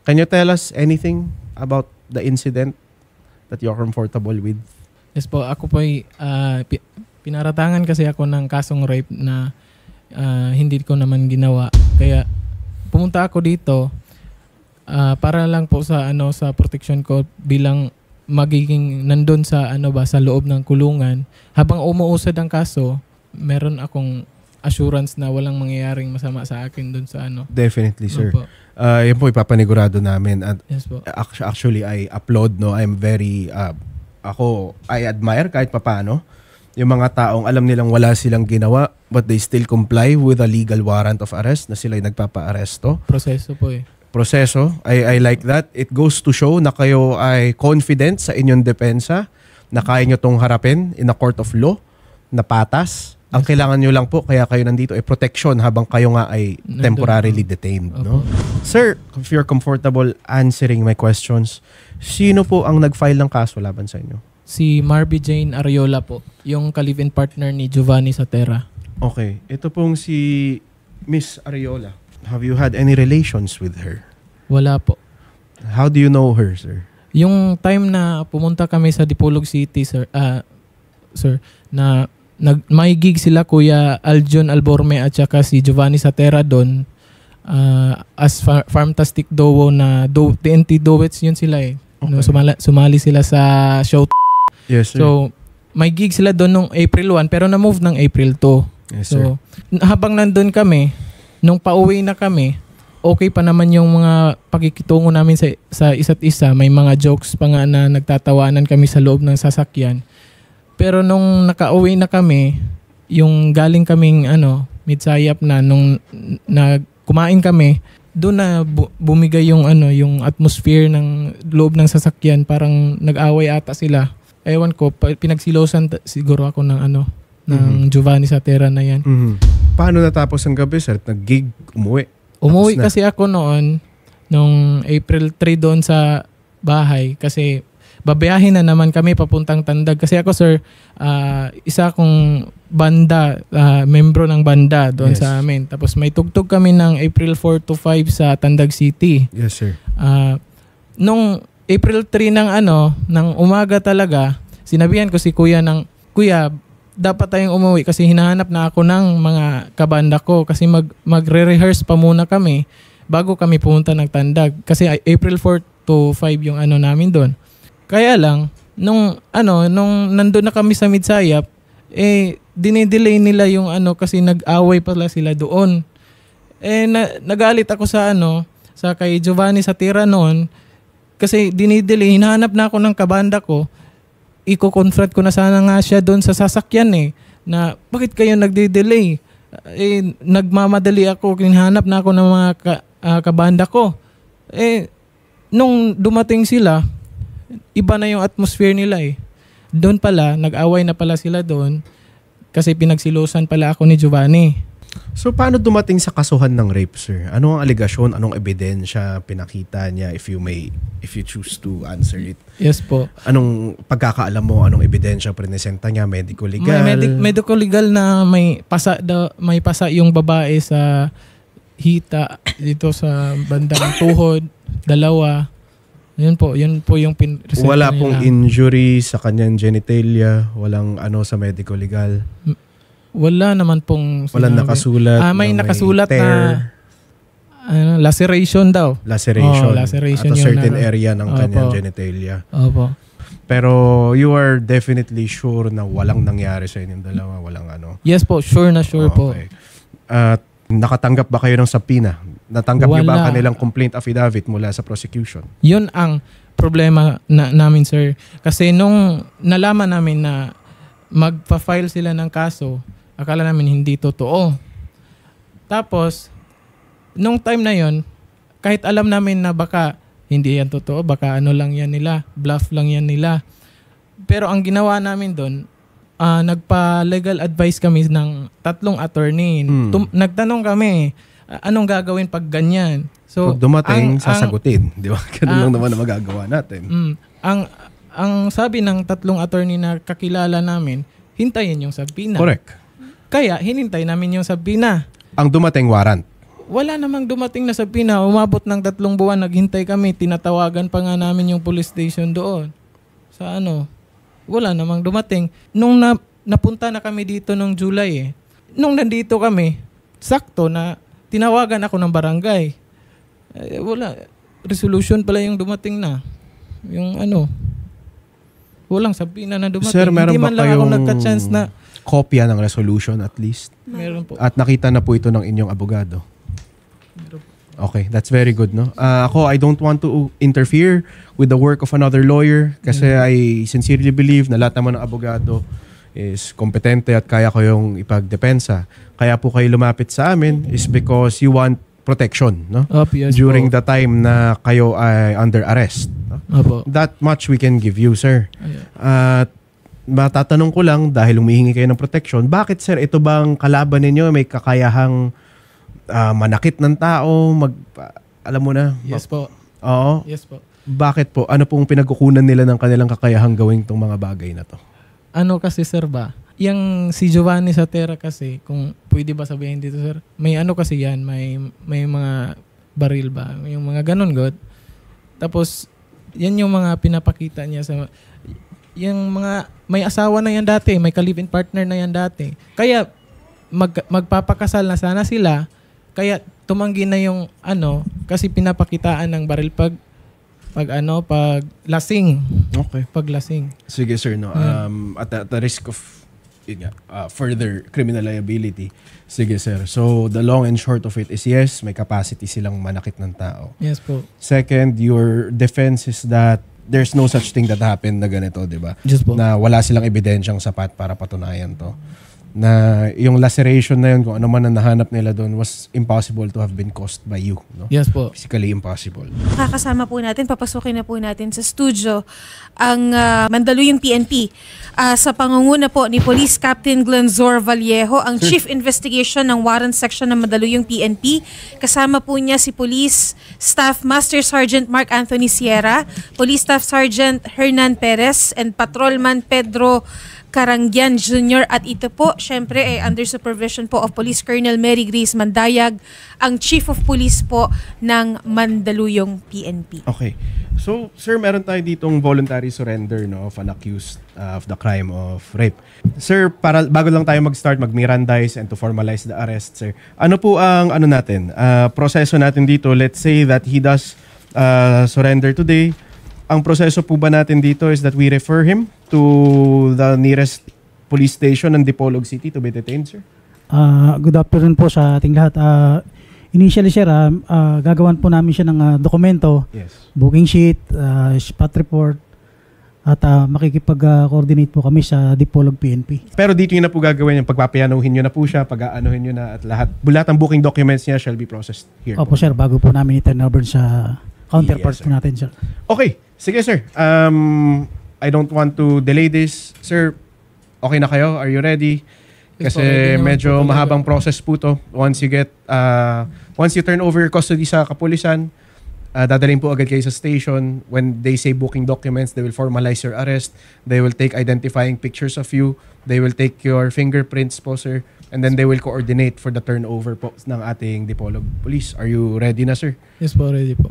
Can you tell us anything about the incident that you're comfortable with? Yes po, ako po ay pinaratangan kasi ako ng kasong rape na hindi ko naman ginawa. Kaya pumunta ako dito para lang po sa sa protection ko bilang magiging nandun sa sa loob ng kulungan. Habang umuusad ang kaso, meron akong assurance na walang mangyayaring masama sa akin dun sa Definitely, sir. Opo. Yan po ipapanigurado namin. At Yes po. actually, I applaud, no? I'm very, I admire kahit papaano yung mga taong alam nilang wala silang ginawa but they still comply with a legal warrant of arrest na sila'y nagpapa-aresto. Proseso po Proseso. I like that. It goes to show na kayo ay confident sa inyong depensa, na kaya nyo tong harapin in a court of law, na patas. Ang kailangan nyo lang po, kaya kayo nandito, ay protection habang kayo nga ay temporarily detained. No? Sir, if you're comfortable answering my questions, sino po ang nag-file ng kaso laban sa inyo? Si Marby Jane Ariola po, yung ka-live-in partner ni Giovanni Satera. Okay. Ito pong si Miss Ariola. Have you had any relations with her? Wala po. How do you know her, sir? Yung time na pumunta kami sa Dipolog City, sir, na may gig sila Kuya Aljon Alborme at saka si Giovanni Satera doon as Farmtastic Duo na TNT Duets yun sila eh. Okay. No, sumali sila sa show. Yes, sir. So, may gig sila doon nung April 1 pero na-move ng April 2. Yes, sir. So, habang nandun kami, nung pauwi na kami, okay pa naman yung mga pakikitungo namin sa isa't isa. May mga jokes pa nga na nagtatawanan kami sa loob ng sasakyan. Pero nung nakauwi na kami, yung galing kaming Midsayap na nung kumain kami, doon na bumigay yung yung atmosphere ng loob ng sasakyan, parang nag-away ata sila. Ewan ko, pinagsilosan siguro ako ng ng Giovanni Satera na yan. Paano natapos ang gabi, sir? Nag-gig, Umuwi kasi ako noon nung April 3 doon sa bahay kasi babayahin na naman kami papuntang Tandag. Kasi ako, sir, isa akong banda, membro ng banda doon sa amin. Tapos may tugtog kami ng April 4 to 5 sa Tandag City. Yes, sir. Nung April 3 ng umaga talaga, sinabihan ko si Kuya Kuya, dapat tayong umuwi kasi hinahanap na ako ng mga kabanda ko kasi magre-rehearse pa muna kami bago kami pumunta ng Tandag. Kasi April 4 to 5 yung namin doon. Kaya lang, nung nandun na kami sa Midsayap, dinidelay nila yung kasi nag-away pala sila doon. Nagalit ako sa kay Giovanni Satera noon kasi dinidelay, hinahanap na ako ng kabanda ko. Iko-confront ko na sana nga siya doon sa sasakyan na bakit kayo nagde-delay? Nagmamadali ako, hinahanap na ako ng mga kabanda ko. Nung dumating sila, iba na yung atmosphere nila Doon pala, nag-away na pala sila doon kasi pinagsilusan pala ako ni Giovanni. So, paano dumating sa kasuhan ng rape, sir? Ano ang aligasyon? Anong ebidensya pinakita niya if you choose to answer it? Yes po. Anong pagkakaalam mo? Anong ebidensya presenta niya? Medical legal? Medical legal na may pasa yung babae sa hita dito sa bandang tuhod, 2. Yun po yung pinresenta. Wala pong injury sa kanyang genitalia, walang sa medical legal. Wala naman pong walang nakasulat. May nakasulat na laceration daw. Laceration. Laceration at a certain area ng kanyang genitalia. Opo. Pero you are definitely sure na walang nangyari sa inyong dalawa, walang Yes po, sure po. At nakatanggap ba kayo ng subpoena? Natanggap niyo ba ang Wala. kanilang complaint affidavit mula sa prosecution? Yun ang problema namin, sir. Kasi nung nalaman namin na magpa-file sila ng kaso, akala namin hindi totoo. Tapos, nung time na yon, kahit alam namin na baka hindi yan totoo, baka lang yan nila, bluff lang yan nila. Pero ang ginawa namin doon, nagpa-legal advice kami ng 3 attorney. Nagtanong kami, anong gagawin pag ganyan? So, pag dumating, sasagutin. Di ba? Ganun lang naman na magagawa natin. Ang sabi ng 3 attorney na kakilala namin, hintayin yung subpoena. Correct. Kaya, hinintay namin yung subpoena. Ang dumating warrant. wala namang dumating na subpoena. Umabot ng 3 buwan, naghintay kami. Tinatawagan pa nga namin yung police station doon. Sa wala namang dumating. Nung napunta na kami dito nung July Nung nandito kami, sakto na tinawagan ako ng barangay. Wala. Resolution pala yung dumating na. Yung walang subpoena na dumating. Sir, meron Hindi ba man lang ako kayong nagka-chance na kopya ng resolution at least? meron po. At nakita na po ito ng inyong abogado? Okay, that's very good, no? Ako, I don't want to interfere with the work of another lawyer kasi I sincerely believe na lahat naman ng abogado is kompetente at kaya ko yung ipagdepensa. Kaya po kayo lumapit sa amin is because you want protection, no? Yes During po. the time na kayo ay under arrest. No? Opo. That much we can give you, sir. Ayan. At matatanong ko lang, dahil humihingi kayo ng protection, bakit sir, ito bang kalaban ninyo may kakayahang manakit ng tao, alam mo na? Yes po. Oo. Yes po. Bakit po? Ano pong pinagkukunan nila ng kanilang kakayahang gawin itong mga bagay na to? Kasi sir ba, yung si Giovanni Satera kasi, kung pwede ba sabihin dito sir, may kasi yan, may mga baril ba, yung mga ganun god. Tapos, yan yung mga pinapakita niya sa, yung mga, may asawa na yan dati, may ka-live-in partner na yan dati. Kaya, magpapakasal na sana sila, kaya tumanggi na yung kasi pinapakitaan ng baril pag lasing. Okay. Pag lasing. Sige sir, no. At the risk of further criminal liability. Sige sir. So the long and short of it is yes, may capacity silang manakit ng tao. Yes po. Second, your defense is that there's no such thing that happened na ganito, di ba? Yes po. Na wala silang ebidensyang sapat para patunayan to. Na yung laceration na yun, kung ano man ang nahanap nila doon, was impossible to have been caused by you. No? Yes po. Physically impossible. Kakasama po natin, papasukin na po natin sa studio ang Mandaluyong PNP sa pangunguna po ni Police Captain Glenzor Vallejo, ang Chief Investigation ng Warrant Section ng Mandaluyong PNP. Kasama po niya si Police Staff Master Sergeant Mark Anthony Sierra, Police Staff Sergeant Hernan Perez, and Patrolman Pedro Carangyan Jr. At ito po, syempre, under supervision po of Police Colonel Mary Grace Mandayag, ang Chief of Police po ng Mandaluyong PNP. Okay. So, sir, meron tayo ditong voluntary surrender of an accused of the crime of rape. Sir, bago lang tayo mag-start, mag-Mirandize and to formalize the arrest, sir, ano po ang proseso natin dito? Let's say that he does surrender today. Ang proseso po ba natin dito is that we refer him to the nearest police station ng Dipolog City to be detained, sir? Good afternoon po sa ating lahat. Initially, sir, gagawan po namin siya ng dokumento, Yes. booking sheet, spot report, at makikipag-coordinate po kami sa Dipolog PNP. Pero dito yun na po gagawin yung pagpapayanuhin nyo na po siya, pag-aanuhin nyo na at lahat ng booking documents niya shall be processed here. Opo, sir, bago po namin i-turn over sa counterparts Yes, po natin, sir. Okay. Sige, sir. I don't want to delay this. Sir, okay na kayo? Are you ready? Yes Kasi po, ready naman medyo po talaga. mahabang process po to. Once you turn over your custody sa kapulisan, dadalhin po agad kayo sa station. When they say booking documents, they will formalize your arrest. They will take identifying pictures of you. They will take your fingerprints po, sir. And then they will coordinate for the turnover po ng ating Dipolog Police. Are you ready na, sir? Yes po, ready po.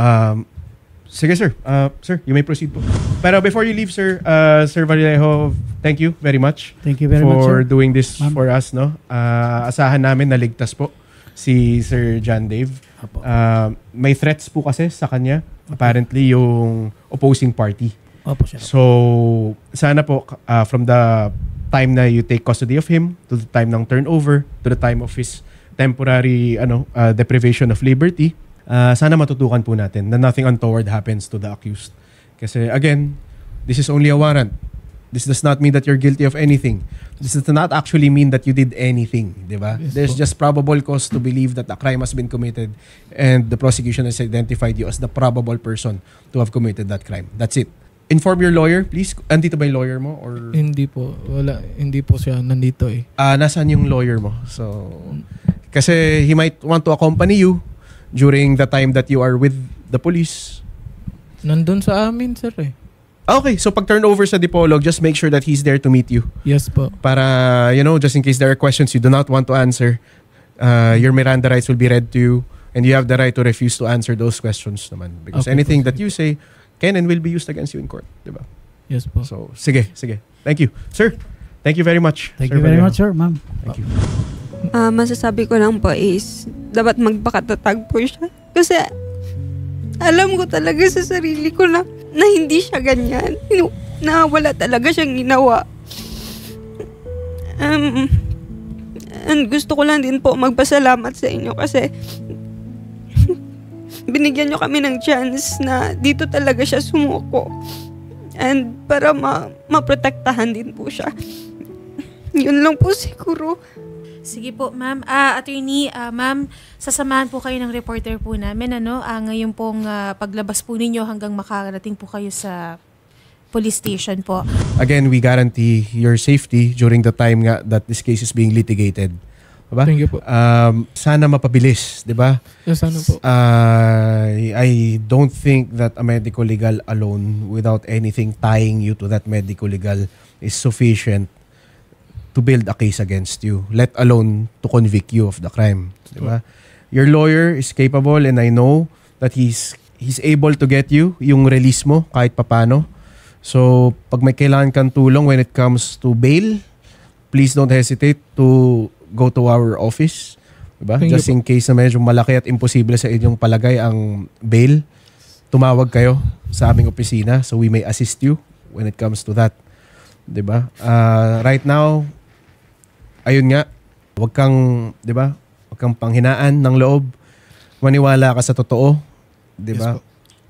Sige, sir. Sir, you may proceed po. Pero before you leave, sir, Sir Vallejo, thank you very much. Thank you very much, for sir. doing this Ma'am. for us, no? Asahan namin na ligtas po si Sir John Dave. Opo. May threats po kasi sa kanya, apparently yung opposing party. Opo, sir. So, sana po from the time na you take custody of him to the time ng turnover to the time of his temporary deprivation of liberty, sana matutukan po natin na nothing untoward happens to the accused. Kasi again, this is only a warrant. This does not mean that you're guilty of anything. This does not actually mean that you did anything, di ba? Yes There's po. just probable cause to believe that a crime has been committed and the prosecution has identified you as the probable person to have committed that crime. That's it. Inform your lawyer, please. Andito ba yung lawyer mo? Or Hindi po. Wala. Hindi po siya nandito eh. nasaan yung lawyer mo? So, kasi he might want to accompany you during the time that you are with the police. Nandun sa amin, sir eh. Okay, so pag turnover sa Dipolog, just make sure that he's there to meet you. Yes po. Para, just in case there are questions you do not want to answer, Your Miranda rights will be read to you, and you have the right to refuse to answer those questions naman. Because Okay anything po, that you say can and will be used against you in court. Diba? Yes po. So, sige. Thank you. Sir, thank you very much. Thank Sir you very Vallejo. much, sir, ma'am. Thank you. Masasabi ko lang po is dapat magpakatatag po siya. Kasi alam ko talaga sa sarili ko na hindi siya ganyan. Na wala talaga siyang ginawa. And gusto ko lang din po magpasalamat sa inyo kasi binigyan nyo kami ng chance na dito talaga siya sumuko. And para maprotektahan din po siya. Yun lang po siguro. Sige po, ma'am. Attorney, ma'am, sasamahan po kayo ng reporter po namin, ngayon pong paglabas po ninyo hanggang makarating po kayo sa police station po. Again, we guarantee your safety during the time nga that this case is being litigated. Diba? Thank you po. Sana mapabilis, di ba? Yes, ano po. I don't think that a medical legal alone without anything tying you to that medical legal is sufficient to build a case against you, let alone to convict you of the crime. Diba? Your lawyer is capable and I know that he's able to get you yung release mo kahit papano. So, pag may kailangan kang tulong when it comes to bail, please don't hesitate to go to our office. Diba? Thank you Just in case na medyo malaki at imposible sa inyong palagay ang bail, tumawag kayo sa aming opisina so we may assist you when it comes to that. Diba? Right now, ayun nga, wag kang, 'di ba? Wag kang panghinaan ng loob. Maniwala ka sa totoo, 'di ba? Yes po.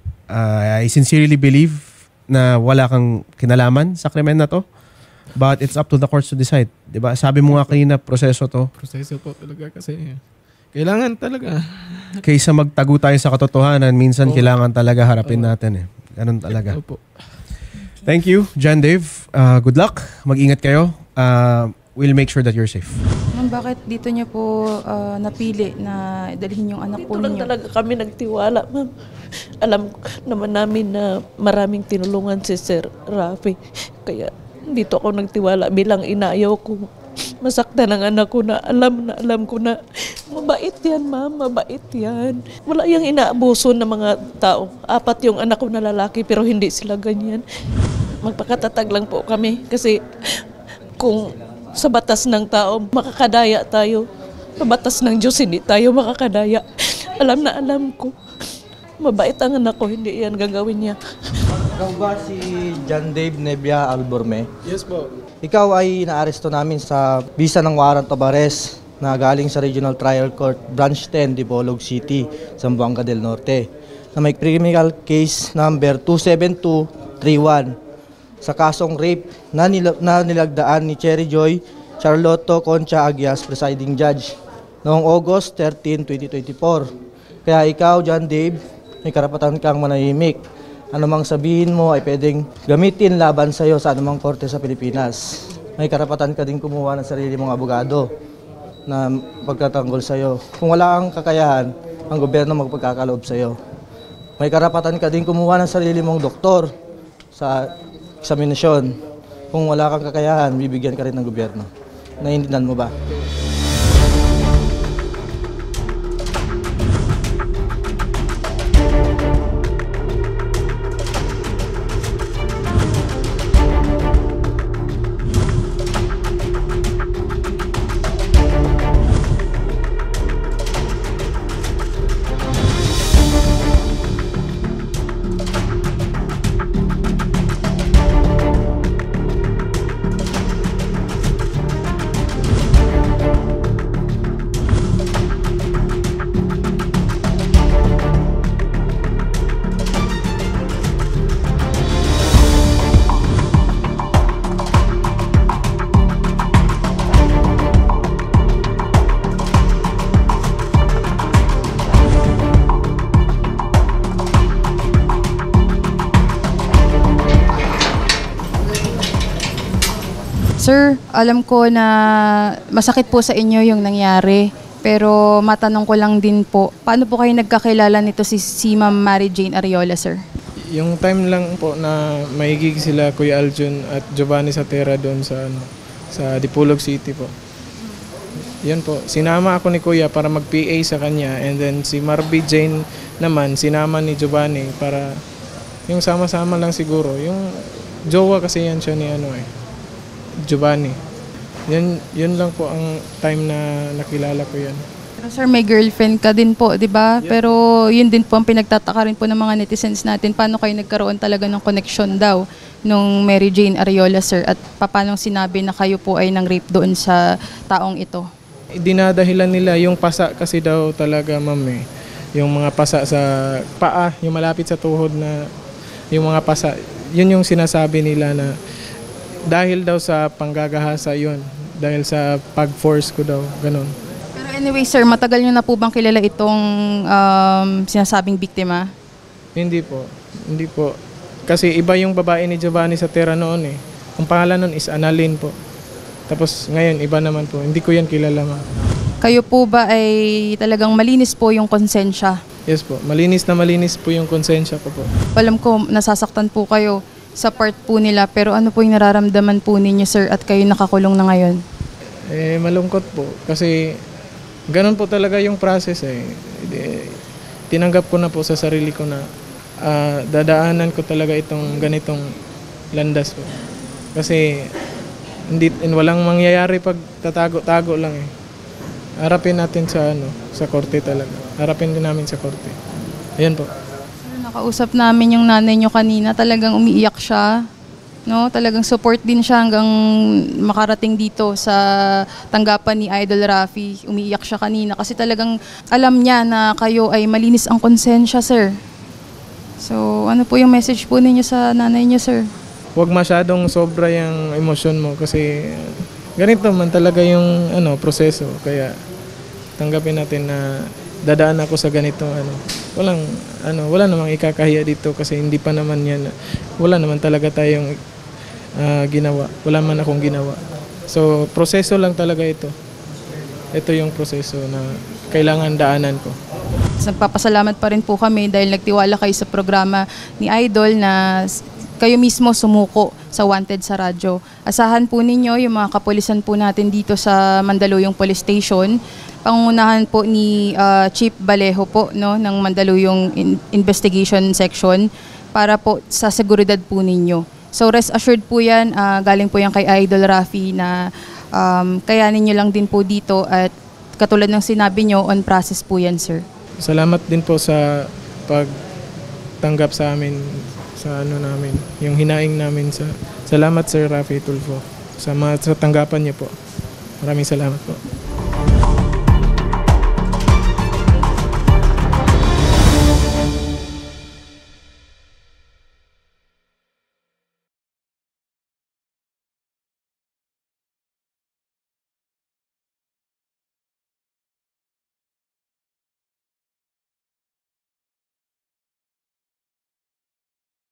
I sincerely believe na wala kang kinalaman sa krimen na 'to. But it's up to the courts to decide, 'di ba? Sabi mo nga kanina, proseso 'to. Proseso po talaga kasi kailangan talaga. Kaysa magtago tayo sa katotohanan, minsan kailangan talaga harapin natin eh. Ganun talaga. Opo. Thank you, John Dave. Good luck. Mag-ingat kayo. We'll make sure that you're safe. Ma'am, bakit dito niyo po napili na dalhin yung anak po Dito lang ninyo? talaga kami nagtiwala, ma'am. Alam naman namin na maraming tinulungan si Sir Rafi. Kaya dito ako nagtiwala bilang inayaw ko masaktan ang anak ko na alam ko na mabait yan, ma'am, mabait yan. Wala yung inaabuso ng mga tao. 4 yung anak ko na lalaki pero hindi sila ganyan. Magpakatatag lang po kami kasi kung sa batas ng tao, makakadaya tayo. Sa batas ng Diyos, hindi tayo makakadaya. Alam ko. Mabait ang anak ko, hindi yan gagawin niya. Ikaw ba si John Dave Nebia Alborme? Yes po. Ikaw ay naaresto namin sa bisa ng warrant of arrest na galing sa Regional Trial Court Branch 10, Dipolog City, Zamboanga del Norte, na may criminal case number 27231 sa kasong rape na nilagdaan ni Cherry Joy Charlotte Concha Agias, presiding judge, noong August 13, 2024. Kaya ikaw, John Dave, may karapatan kang manahimik. Anumang sabihin mo ay pwedeng gamitin laban sa iyo sa anumang korte sa Pilipinas. May karapatan ka din kumuha ng sarili mong abogado na pagtatanggol sa iyo. Kung wala kang kakayahan, ang gobyerno magpagkakaloob sa iyo. May karapatan ka din kumuha ng sarili mong doktor sa eksaminasyon. Kung wala kang kakayahan, bibigyan ka rin ng gobyerno. Naiintindihan mo ba? Sir, alam ko na masakit po sa inyo yung nangyari. Pero matanong ko lang din po, paano po kayo nagkakilala nito si Ma'am Mary Jane Ariola, sir? Yung time lang po na may gig sila Kuya Aljun at Giovanni Satera doon sa sa Dipolog City po. Yun po, sinama ako ni Kuya para mag-PA sa kanya, and then si Marby Jane naman, sinama ni Giovanni para yung sama-sama lang siguro. Yung jowa kasi yan siya ni Giovanni. Yun lang po ang time na nakilala ko yan. Pero sir, may girlfriend ka din po, di ba? Pero yun din po ang pinagtataka rin po ng mga netizens natin. Paano kayo nagkaroon talaga ng connection daw nung Mary Jane Arreola, sir? At paano sinabi na kayo po ay nang-rape doon sa taong ito? Dinadahilan nila yung pasa kasi daw talaga, ma'am eh. Yung mga pasa sa paa, yung malapit sa tuhod na yung mga pasa. Yun yung sinasabi nila na dahil daw sa panggagahasa yun. Dahil sa pag-force ko daw, ganun. Pero anyway, sir, matagal nyo na po bang kilala itong sinasabing biktima? Hindi po. Hindi po. Kasi iba yung babae ni Giovanni sa Terra noon eh. Ang pangalan nun is Annalyn po. Tapos ngayon, iba naman po. Hindi ko yan kilala, ma. Kayo po ba ay talagang malinis po yung konsensya? Yes po. Malinis na malinis po yung konsensya ko po. Alam ko, nasasaktan po kayo sa part po nila, pero ano po yung nararamdaman po ninyo, sir, at kayo nakakulong na ngayon? Malungkot po. Kasi ganun po talaga yung process eh. Tinanggap ko na po sa sarili ko na dadaanan ko talaga itong ganitong landas po. Kasi walang mangyayari pag tatago-tago lang eh. Harapin natin sa korte talaga. Harapin din namin sa korte. Ayan po. Nakausap namin yung nanay nyo kanina, talagang umiiyak siya. No, talagang support din siya hanggang makarating dito sa tanggapan ni Idol Rafi. Umiiyak siya kanina kasi talagang alam niya na kayo ay malinis ang konsensya, sir. So, ano po yung message po ninyo sa nanay niyo, sir? Huwag masyadong sobra yung emosyon mo kasi ganito man talaga yung proseso. Kaya tanggapin natin na dadaan ako sa ganito wala namang ikakahiya dito kasi hindi pa naman yan, wala naman talaga tayong ginawa, wala man akong ginawa. So proseso lang talaga ito yung proseso na kailangan daanan ko. Nagpapasalamat pa rin po kami dahil nagtiwala kayo sa programa ni Idol na kayo mismo sumuko sa Wanted sa radyo. Asahan po ninyo yung mga kapulisan po natin dito sa Mandaluyong Police Station. Pangunahan po ni Chief Balejo po ng Mandaluyong Investigation Section para po sa seguridad po ninyo. So rest assured po yan, galing po yan kay Idol Rafi na kayanin nyo lang din po dito at katulad ng sinabi nyo, on process po yan, sir. Salamat din po sa pagtanggap sa amin sa namin, yung hinaing namin salamat Sir Rafi Tulfo sa tanggapan niyo po. Maraming salamat po.